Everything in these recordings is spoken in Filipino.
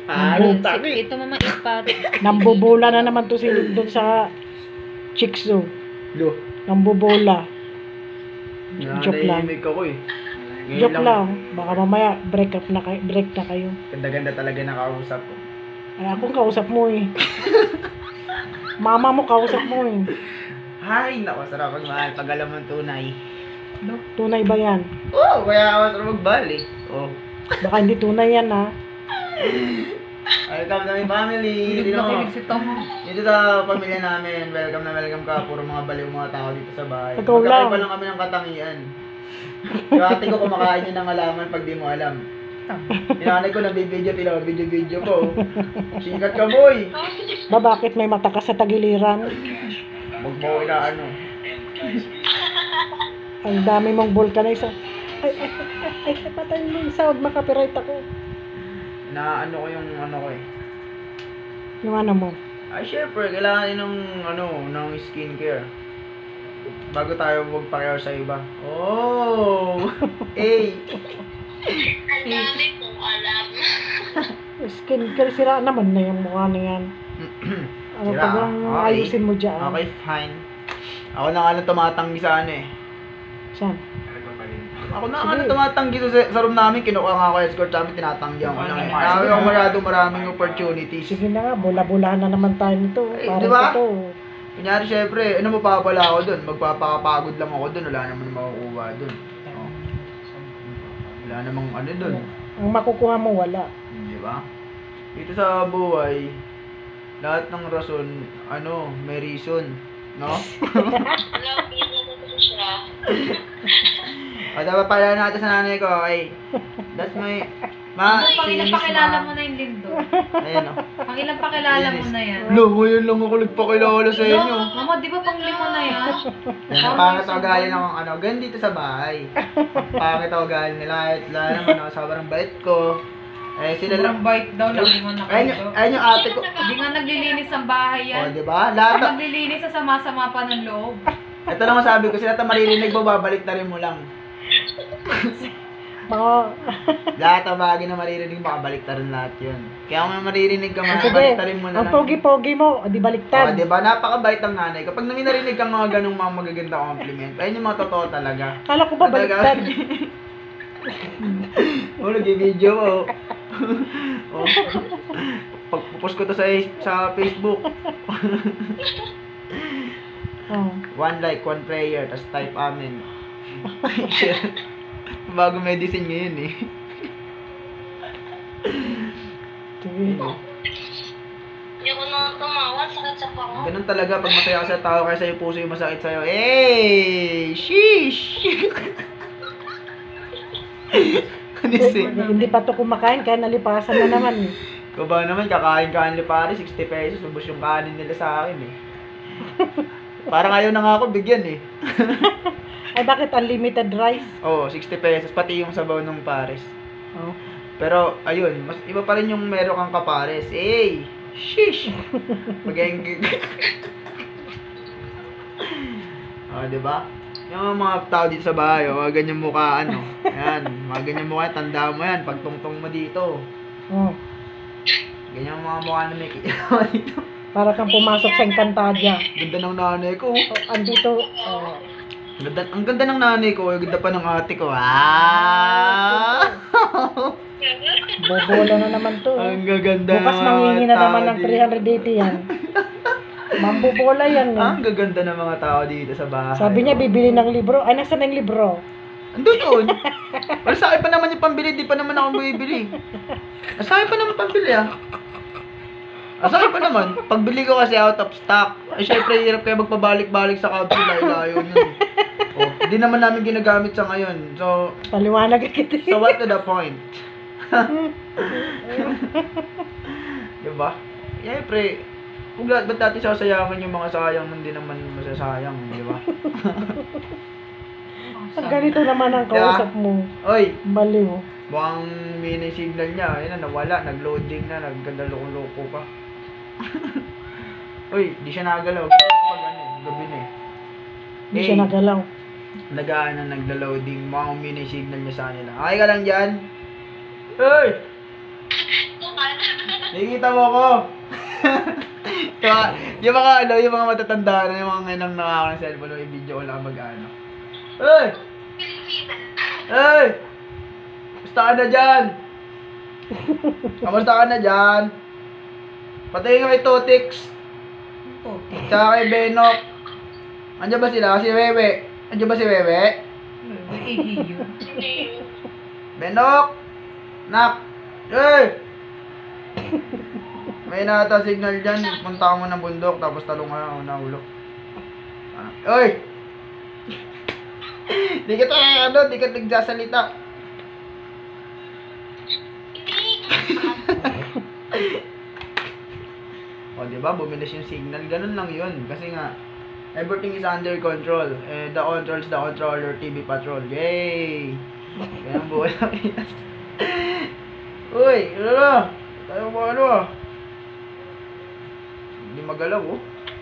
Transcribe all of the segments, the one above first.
Anong taki? Ito mama ipat. Nambobola na naman to si doon sa Chicks. Lo. Nambobola. Joke lang. Nanahimik ako eh. Ngayon Joke lang. Baka mamaya break na kayo. Ganda-ganda talaga nakausap ko. Ay, akong kausap mo eh. Mama mo kausap mo eh. Hay, naku, sarap magmahal. Pag alam mo tunay. Tunay ba yan? Oo, kaya ako sarap magbahal eh. Oo. Baka hindi tunay yan ha. Welcome to my family. Dito mo. Dito sa pamilya namin. Welcome na welcome ka. Puro mga baliw mga tao dito sa bahay. Ikaw lang. Magkakaiba lang kami ng katangian. Yung ate ko kumakain yun ng alaman pag di mo alam. Yung nanay ko nabibidyo, tila video ko. Sikat ka boy. Ba bakit may mata ka sa tagiliran? Huwag mo na ano. Ang dami mong vulcanize. Ay, patayin mo yung sound. Makapiright ako. Na ano ko yung ano ko eh. Yung ano mo? Ay syempre, kailangan din ng ano, ng skincare. Bago tayo magpa-care sa iba. Oh! Hey! Ang dami kong alam. Skincare, sira naman na yung mukha na yan. Ano Sira. pa bang Okay. ayusin mo dyan? Okay, fine. Ako na nga lang tumatanggi sa ano eh. Saan? Ako na nga Sige. lang tumatanggi sa room namin. Kinuha nga ako escort sa amin, tinatanggihan ko lang eh. Sabi ko maraming opportunities. Sige na nga, bula-bulahan na naman tayo nito. Ay, Parang di ba? ito. Kunyari syempre, ano mapapala ako dun? Magpapakapagod lang ako dun. Wala naman makukuha dun. Oh. Wala namang ano dun. Ang makukuha mo, wala. Di ba? Dito sa buhay, lahat ng rason, ano, may reason. No? Love you na ko siya. O, dapat pala natin sa nanay ko, okay? That's my... Ma, Pang si ilang Miss pakilala Ma. mo na yung Lindo. Ayan o. Pang ilang pakilala mo na yan. Lo, ngayon lang ako nagpakilala sa inyo. Mama, di ba pang lima na yan? Yan, pangit ako galing ng ano, ganun dito sa bahay. Pangit ako galing nila, lalo naman ako, sobrang bait ko. Eh, sila lang. Sobrang bite daw, lagi mo na kayo. Ayun yung ate ko. Hindi nga naglilinis ang bahay O, yan. di ba? Lahat, Pag naglilinis, sa sama-sama pa ng loob. ito lang ang sabi ko, sila maririnig mo, babalik na rin mo lang. Mga... Lahat ng bagay na maririnig mo, kabalik na rin lahat yun. Kaya kung may maririnig ka, Sige, babalik na rin mo na ang lang. pogi-pogi mo, di O, baliktad. di ba? Napakabait ng nanay. Kapag narinig kang mga ganung mga magaganda compliment, ayun yung mga totoo talaga. Kala ko ba baliktad? Oh, nag-video mo. Oh. Pagpupost ko to sa Facebook. Oh. One like, one prayer, tas type amen. Bago medicine ngayon eh. Sige. Hindi ko na tumawa, sakit sa pako. Ganun talaga pag masaya ka sa tao kaya sa'yo puso yung masakit sa'yo. Hey! Sheesh! Kanising. Hindi pa to kumakain, kaya nalipasan na naman. Ikaw ba naman, kakain-kain ni pare, 60 pesos, ubos yung kanin nila sa akin eh. Parang ayaw na nga ako bigyan eh. Ay, bakit unlimited rice? Oo, 60 pesos, pati yung sabaw ng pares. Oh. Pero, ayun, mas iba pa rin yung meron kang kapares. Hey! Sheesh! Pag-engig. Oh, diba? Yung mga tao dito sa bahay, mga ganyan mukhaan, no? Ayan, mga ganyan mukha, tanda mo yan, pagtungtong mo dito. Oh. Ganyan ang mga mukha na may kinawa dito. Para kang pumasok sa Encantadia. Ganda ng nanay ko. Oh, andito, oh. Ang ganda ng nanay ko, ang ganda pa ng ate ko. Ah! Bobola na naman to. Ang gaganda Bukas ng mangingi na mga naman tao ng dito. 380 yan. Mambobola yan. Eh. Ang gaganda ng mga tao dito sa bahay. Sabi niya, bibili ng libro. Ay, nasa na yung libro? Ando doon. Wala sa akin pa naman yung pambili, di pa naman ako bibili. Sa akin pa naman pambili ah. Sa akin pa naman, pagbili ko kasi out of stock. Ay syempre, hirap kayo magpabalik-balik sa kabsi, layo nun. Oh, hindi naman namin ginagamit sa ngayon. So, Paliwanag kita. so what to the point? Diba? Siyempre, kung ba't natin sasayangan yung mga sayang, hindi naman masasayang, di ba? Pag ganito naman ang kausap mo. Oy, Baliw. mukhang mini signal niya. Ayun na, nawala. Nag-loading na. Nagganda loko-loko pa. Uy, di siya nagalaw. Pag ano, gabi na eh. Hindi siya nagalaw. Nag-ano, nagla-loading. Mukhang mini signal niya sa kanila. Okay ka lang dyan? Hey! naman. Nakikita mo ako. yung mga ano, yung mga matatanda na yung mga ngayon nakaka ng cellphone o i-video ko lang mag-ano. Hey! Pilipinas. Hey! Kamusta ka na dyan? Kamusta ka na dyan? Patayin ko kay Totix. Tsaka kay Benok. Andiyan ba sila? Si Wewe. Andiyan ba si Wewe? Ihiyo. Hindi. Benok! Nak! Hey! May nata signal dyan. Punta ka mo ng bundok tapos talong ka na ulo. Oy! Di ka di ka nagsasalita. O, diba? Bumilis yung signal. Ganun lang yun. Kasi nga, everything is under control. The controls, the controller, TV Patrol. Yay! Kaya ang buhay ng inas. Uy! Ano na? Tayo mo ano ah? Hindi magalaw oh.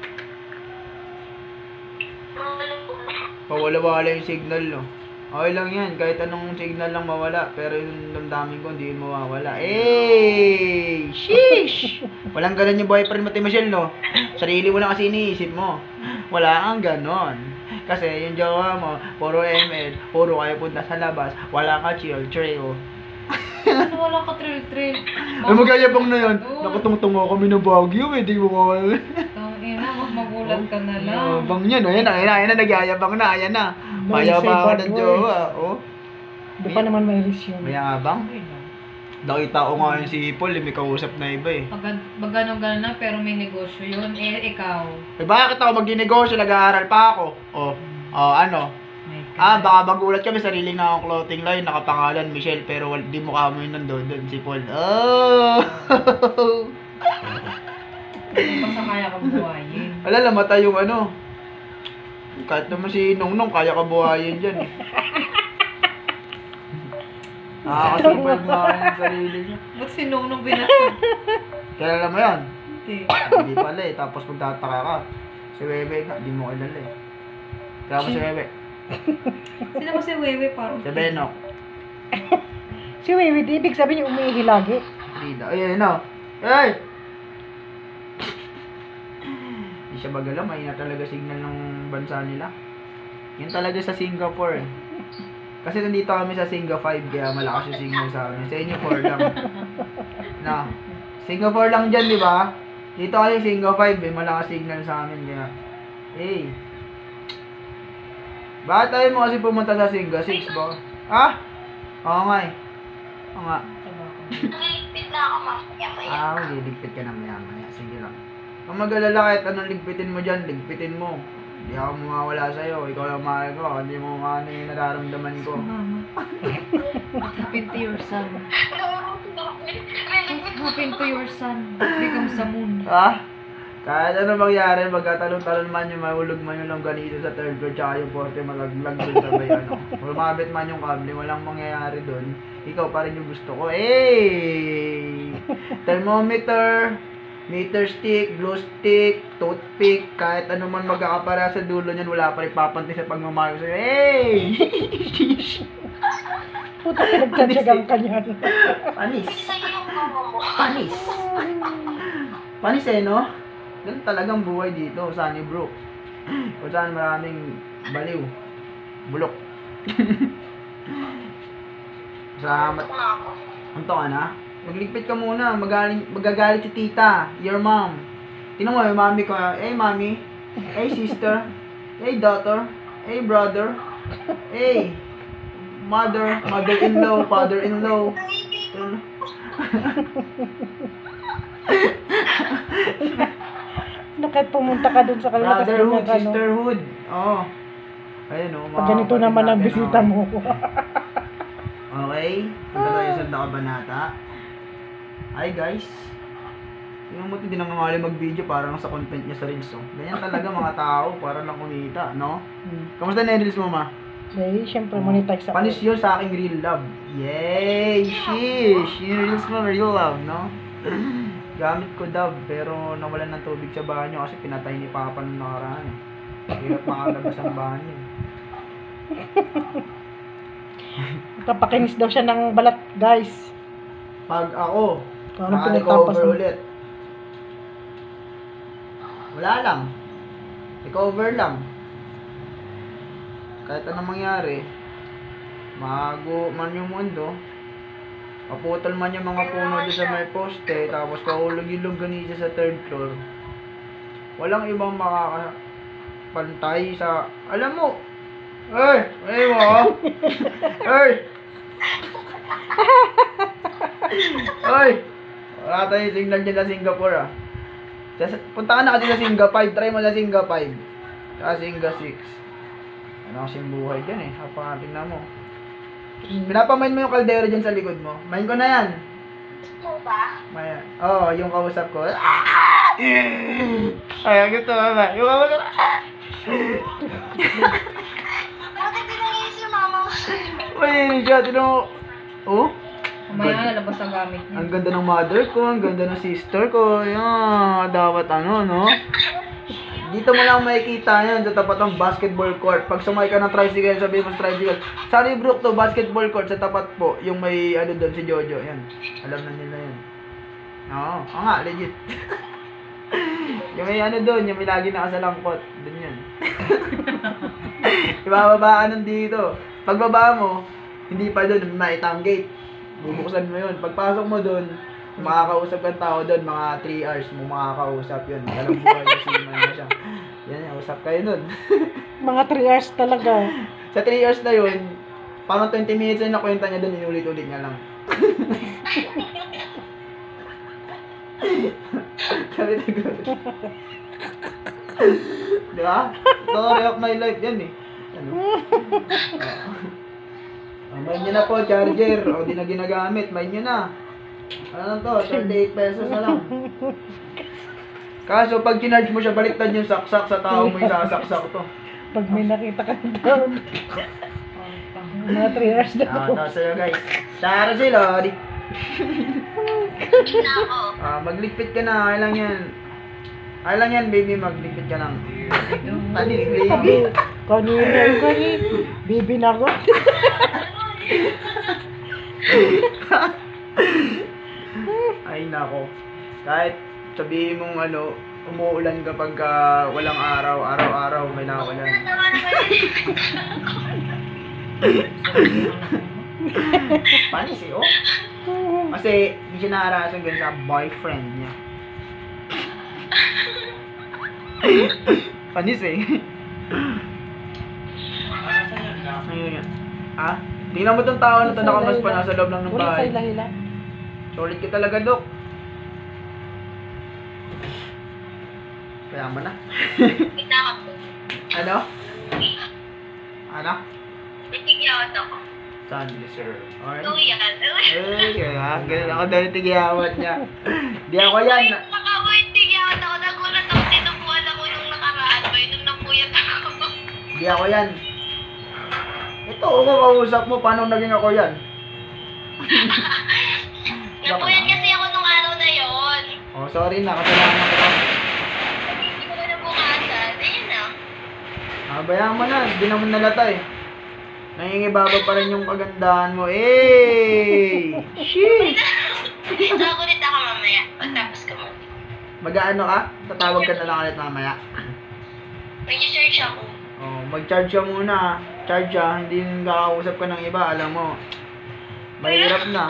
Pawala-wala yung signal no. Okay lang yan. Kahit anong signal lang mawala. Pero yung damdamin ko, hindi yun mawawala. Hey! Sheesh! Walang ganun yung boyfriend mo, Michelle, no? Sarili mo lang kasi iniisip mo. Wala kang ganon. Kasi yung jowa mo, puro ML, puro kayo punta sa labas, wala ka chill-trail. Ano wala ka trail-trail? Ay, magayabang na yan. Nakatungtungo kami ng Baguio, eh. Di mo mawala. Ina, magulat ka na lang. Yabang yan, oh. Ayan na, nagyayabang na. Ayan na. Mayabang ka ng jowa, oh. Di pa naman may yun. Mayabang? Nakita ko nga yung si Paul, may kausap na iba eh. Magano-gano na, pero may negosyo yun. Eh, ikaw. Eh, bakit ako mag-negosyo? Nag-aaral pa ako. Ano? Baka magulat kami, sarili na akong clothing line, nakapangalan Michelle, pero di mukha mo yun nandun, si Paul. Oh! Basta kaya ka buhayin. Ala, namatay yung ano. Kahit naman si Nongnong, kaya ka buhayin dyan eh. Nakakasipag nga yung sarili niya. Ba't si Nongnong binato? Kilala mo yan? Hindi. Hindi pala eh, tapos magtataka ka. Si Wewe nga, di mo kilala eh. Kaya mo si Wewe. Sino ba si Wewe parang? Si Benok. Si Wewe, ibig sabihin niya umiihi lagi. Rida. Ayun na. Hey! Hindi siya bagala, mahina talaga signal ng bansa nila. Yan talaga sa Singapore. Kasi nandito kami sa Singa 5, kaya malakas yung signal sa amin. Sa inyo 4 lang. Na. Singa 4 lang dyan, di ba? Dito kasi Singa 5, malakas signal sa amin, kaya. Hey! Bakit tayo mo kasi pumunta sa Singa 6 ba? Ah? Oo nga eh. Oo nga. Nagligpit na ako mamaya-maya. Liligpit ka na maya-maya. Sige lang. Kung mag-alala kahit anong ligpitin mo dyan, ligpitin mo. Hindi ako mawawala sa'yo. Ikaw lang mahal ko. Hindi mo ano yung nararamdaman ko. Mama. What happened to your son? What happened to your son? Become sa moon. Ah? Kahit ano mangyari, magkatalon-talon man yung mahulog man yung longganito sa third floor tsaka yung porte malaglag dun sa may ano. Lumabit man yung kable, walang mangyayari dun. Ikaw pa rin yung gusto ko. Hey! Thermometer, meter stick, glue stick, toothpick, kahit ano man magkakapara sa dulo niyan, wala pa rin papanti sa pagmamahal sa'yo. Hey! Puta, pinagtsatsagang ka niyan. Panis. Sa'yo yung mama mo. Panis. Panis eh, no? Ganun talagang buhay dito, Sunnybrook. Kung saan maraming baliw. Bulok. Salamat. Anto ka na? Magligpit ka muna. Magagalit si tita. Your mom. Tingnan mo yung mami ko. Hey, mami. Hey, sister. Hey, daughter. Hey, brother. Hey, mother. Mother-in-law. Father-in-law. Kahit pumunta ka dun sa kanila. Brotherhood, sisterhood. Oo. Ayun o. Pag ganito naman ang bisita mo. Okay. Punta tayo sa Kabanata. Hi guys. Tingnan mo ito, di nangangali mag-video para lang sa content niya sa Reels. Oh. Ganyan talaga mga tao para lang kumita, no? Kamusta na yung Reels mo, ma? Eh, syempre monetize ako. Panis yun sa aking real love. Yay! Sheesh! Yung Reels mo, real love, no? Gamit ko dab, pero nawalan ng tubig sa banyo kasi pinatay ni Papa nung nakaraan. Hirap makalabas ang banyo. Kapakinis daw siya ng balat, guys. Pag ako, Kung ano pinagtapas Naka-recover mo. ulit. Wala lang. Recover lang. Kahit anong mangyari, mago man yung mundo, maputol man yung mga puno doon sa may poste, tapos kahulog yung longganisa sa third floor, walang ibang makakapantay sa, alam mo, ay mo, ay, wala tayong signal dyan sa Singapore ah. Punta ka na kasi sa Singa 5, try mo sa Singa 5, sa Singa 6. Ano kasing buhay dyan eh, tingnan mo. Pinapamain mo yung kaldero dyan sa likod mo. Main ko na yan. Gusto ba? Maya. Oo, yung kausap ko. Ay, gusto mo ba? Yung kausap. Bakit binangin si mama mo? Uy, siya, tinan mo. Oh? Mamaya lalabas ang gamit niya. Ang ganda ng mother ko, ang ganda ng sister ko. Yan, dapat ano, no? Dito mo lang makikita yan sa tapat ng basketball court. Pag sumakay ka ng tricycle, sabihin mo sa tricycle, Sunnybrook to, basketball court sa tapat po. Yung may ano doon, si Jojo. Yan. Alam na nila yan. Oo nga, legit. Yung may ano doon, yung may lagi nakasalangkot. Doon yan. Ibababa ka nandito. Pagbaba mo, hindi pa doon, may maitang gate. Bubuksan mo yun. Pagpasok mo doon, makakausap kang tao doon, mga 3 hours mo makakausap yun. Walang buhay na siman na siya. Yan, usap kayo doon. Mga 3 hours talaga. Sa 3 hours na yun, parang 20 minutes na nakwenta niya doon, inulit-ulit niya lang. Sabi na gano'n. Di ba? Story of my life yan eh. Ano? Main nyo na po, charger. O, di na ginagamit. Main nyo na. Ano lang to? 38 pesos na lang. Kaso, pag ginarge mo siya, baliktad yung saksak sa tao mo yung sasaksak to. Pag may nakita ka doon. Mga 3 hours na po. Nasa sa'yo guys. Tara sila. Hindi na ako. Magligpit ka na. Ay lang yan. Ay lang yan, baby. Magligpit ka lang. Tanis, baby. Kanina. Bibi na ako. Ay nako. Kahit sabihin mong ano, umuulan kapag walang araw, araw-araw may nakulan. Panis eh, oh. Kasi hindi siya naarasan ganun sa boyfriend niya. Panis eh. Ayun yan. Ah? Tingnan mo tong tao na to, nakamas pa nasa loob lang ng Ulit sa bahay. hila-hila. Solid ka talaga, Dok. Kaya mo na. Wait na ako. Ano? Ano? Titigyan ako. Saan? Sir. Alright. Tuyan. Eh, kaya. Ganun ako dahil tigiyawat niya. Di ako yan. Nakawait, tigyan ako. Nagulat ako. Tinubuan ako nung nakaraan. May nung napuyat ako. Di ako yan. Ito, kung kausap mo, paano naging ako yan? Napuyat kasi ako nung araw na yon. Oh, sorry na. Kasalanan ko. Hindi ko na nabukasan. Ayun na. Bayaan mo na. Hindi naman nalata eh. Nangingibaba pa rin yung kagandahan mo. Eh! Sheesh! Sagulit ako mamaya. Pagtapos ko mo. Mag-ano ka? Tatawag ka na lang ulit mamaya. Mag-search ako. Oh, mag-charge ka muna. Charge ka. Hindi yung kakausap ka ng iba. Alam mo. Mahirap na.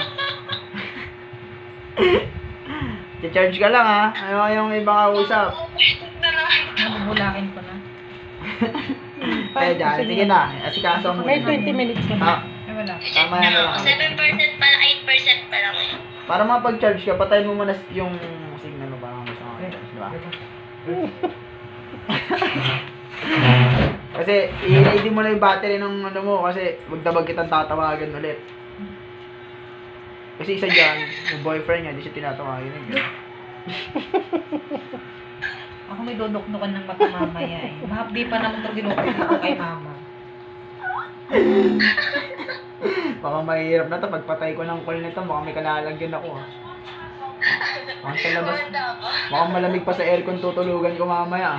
I-charge ka lang ha. Ayaw yung iba kausap. Na lang. Nabubulakin ko na. Kaya dyan. Sige na. Asikaso mo. May 20 minutes na. Ah, Ay, wala. Tama yan na lang. 7% pa lang, 8% pa lang eh. para mapag-charge ka, patayin mo muna yung signal mo para gusto mo. Di ba? Kasi, i-ready mo na yung battery ng ano mo kasi magdabag kitang tatawagan ulit. Kasi isa dyan, yung boyfriend niya, di siya tinatawagan. Ako may dudukdukan ng mata mamaya eh. Mahapdi pa naman itong dinukdukan ko kay mama. Baka mahirap na to, pagpatay ko ng call nito, baka may kalalagyan ako ha. Baka sa labas, baka malamig pa sa aircon tutulugan ko mamaya.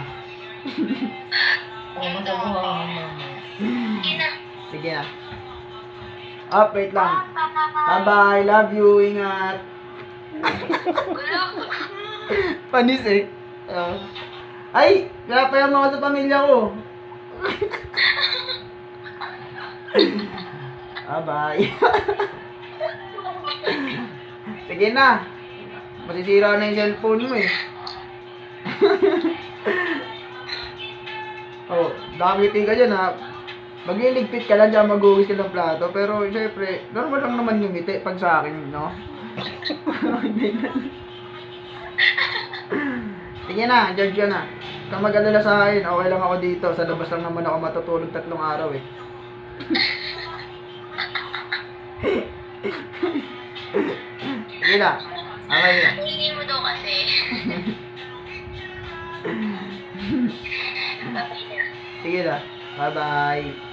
Oo, masabuha ko ng mama. Ina. Sige na. Up, wait lang. Bye-bye, love you, ingat. Wala po. Panis eh. Ay, pinapayama ako sa pamilya ko. Bye. Sige na. Masisira na yung cellphone mo eh. Oh, dami ka dyan ha. Magliligpit ka lang dyan, maghuhis ka ng plato. Pero syempre, normal lang naman yung ngiti pag sa akin, no? Sige na, judge ka na. Kung mag-alala sa akin, okay lang ako dito. Sa labas lang naman ako matutulog 3 araw eh. Sige na. Okay na. Hindi mo daw kasi. Sige na. Bye-bye.